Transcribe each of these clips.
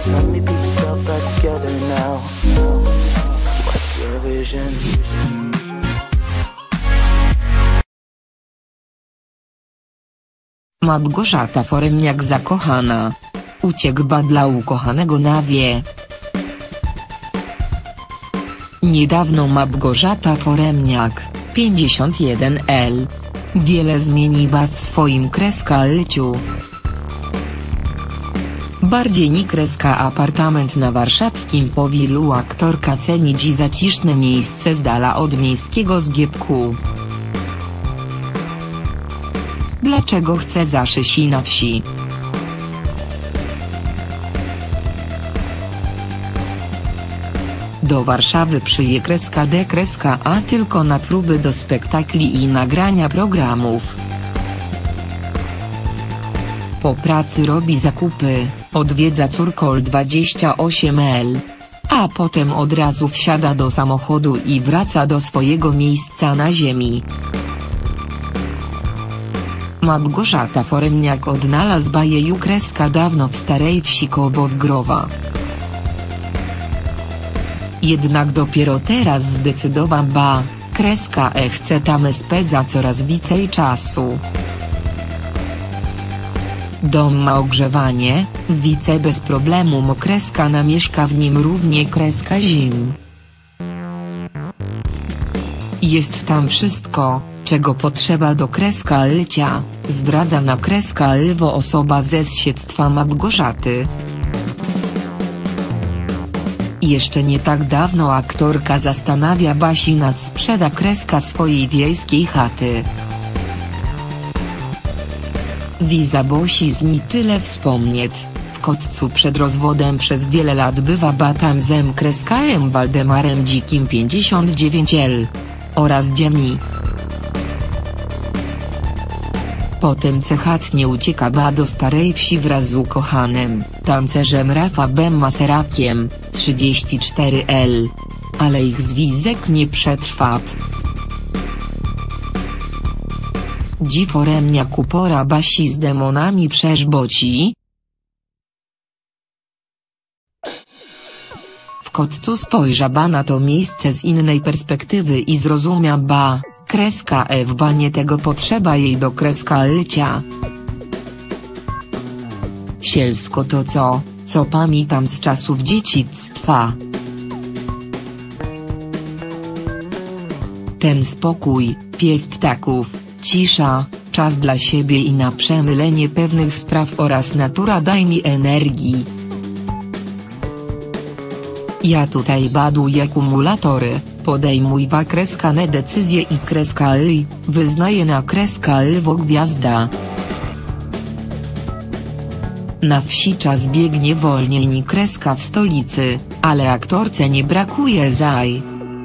Sign me piece yourself back together now. What's your vision? Małgorzata Foremniak zakochana. Uciekł dla ukochanego na wie. Niedawno Małgorzata Foremniak, 51L, wiele zmieniła w swoim życiu. Bardziej ni apartament na warszawskim Powilu aktorka ceni dziś zaciszne miejsce z dala od miejskiego zgiełku. Dlaczego chce zaszyć na wsi? Do Warszawy przyje -D-A tylko na próby do spektakli i nagrania programów. Po pracy robi zakupy, odwiedza córkol 28L. A potem od razu wsiada do samochodu i wraca do swojego miejsca na ziemi. Małgorzata Foremniak odnalazła jej dawno w Starej Wsi koło Wgrowa. Jednak dopiero teraz zdecydowała, chce tam spędzać coraz więcej czasu. Dom ma ogrzewanie, wice bez problemu namieszka w nim równie zim. Jest tam wszystko, czego potrzeba do życia, zdradza na lwo osoba ze śledztwa Małgorzaty. Jeszcze nie tak dawno aktorka zastanawia się nad sprzeda swojej wiejskiej chaty. Wiza bosi z ni tyle wspomnieć, w Kotcu przed rozwodem przez wiele lat bywa batam zem Waldemarem Dzikim 59L. Oraz dziemi. Potem cechatnie ucieka do Starej Wsi wraz z ukochanym, tancerzem Rafałem Maserakiem, 34L. Ale ich związek nie przetrwa. Dziś Foremniak upora basi z demonami przeżboci. W Kotcu spojrzała na to miejsce z innej perspektywy i zrozumiała, nie tego potrzeba jej do życia. Sielsko to co pamiętam z czasów dzieciństwa. Ten spokój, piew ptaków, cisza, czas dla siebie i na przemylenie pewnych spraw oraz natura daj mi energii. Ja tutaj baduję kumulatory, podejmuję decyzje i wyznaję na lwo gwiazda. Na wsi czas biegnie wolniej ni w stolicy, ale aktorce nie brakuje zaj.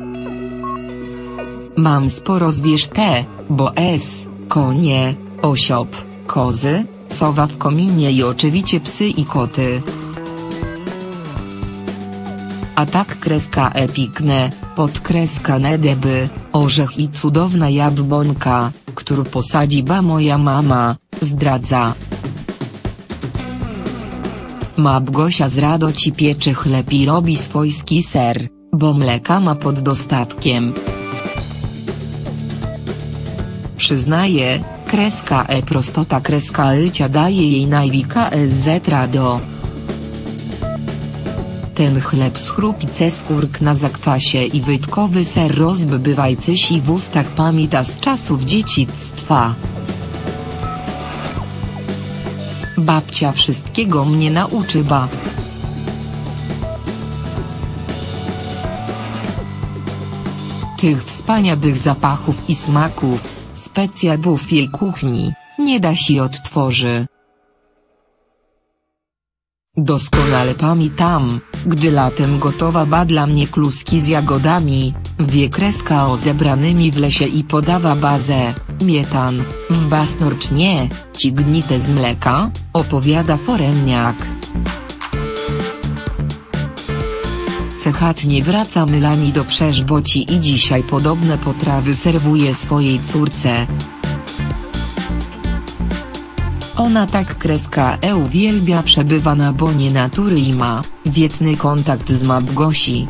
Mam sporo zwierzę, bo konie, osiop, kozy, sowa w kominie i oczywiście psy i koty. A tak pikne, podkreślane deby, orzech i cudowna jabłonka, którą posadziła moja mama, zdradza. Małgosia z radości pieczy chleb i robi swojski ser, bo mleka ma pod dostatkiem. Przyznaje, prostota życia daje jej najwika rado. Ten chleb z chrupice skórk na zakwasie i wojtkowy ser rozbywajcy si w ustach pamięta z czasów dzieciństwa. Babcia wszystkiego mnie nauczyła. Tych wspaniałych zapachów i smaków, specjałów jej kuchni, nie da się odtworzy. Doskonale pamiętam, gdy latem gotowa dla mnie kluski z jagodami, wie o zebranymi w lesie i podawa bazę, mietan, w basnorcznie, cignite z mleka, opowiada Foremniak. Cechatnie wraca mylami do Przeżboci i dzisiaj podobne potrawy serwuje swojej córce. Ona tak kreska uwielbia przebywa na bonie natury i ma wietny kontakt z Małgosi.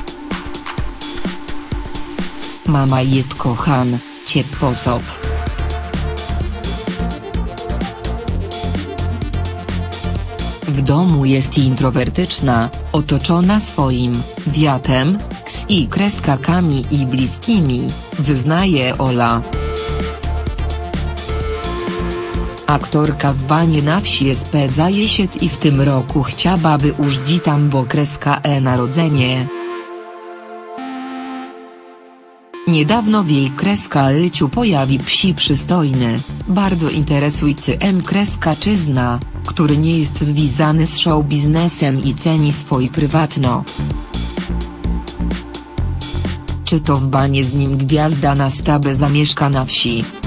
Mama jest kochan, ciep osób. W domu jest introwertyczna, otoczona swoim wiatem, i kreskakami i bliskimi, wyznaje Ola. Aktorka w banie na wsi spędzaje się i w tym roku chciałaby użyć tam bo kreska narodzenie. Niedawno w jej kreska życiu pojawi psi przystojny, bardzo interesujący kreskaczyzna, który nie jest związany z show biznesem i ceni swój prywatno. Czy to w banie z nim gwiazda na stałe zamieszka na wsi?